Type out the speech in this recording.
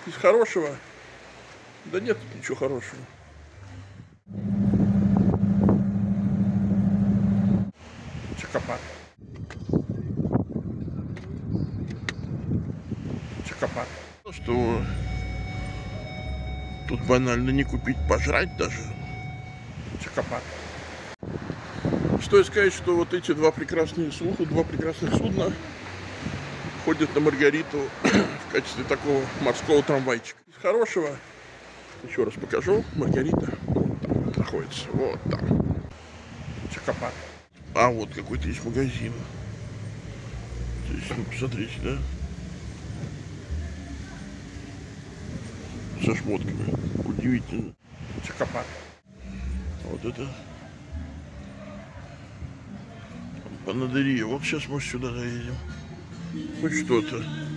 Из хорошего? Да нет тут ничего хорошего. Чакопад. Чакопад. Что тут банально не купить, пожрать даже. Чакопад. Что сказать, что вот эти два прекрасных судна ходят на Маргариту в качестве такого морского трамвайчика. Из хорошего, еще раз покажу, Маргарита вот там находится, вот там. Чакопад. А вот какой-то есть магазин. Здесь, ну, посмотрите, да? Со шмотками. Удивительно. Чакопад. Вот это. Панадерия. Вот сейчас мы сюда заедем. Хоть что-то.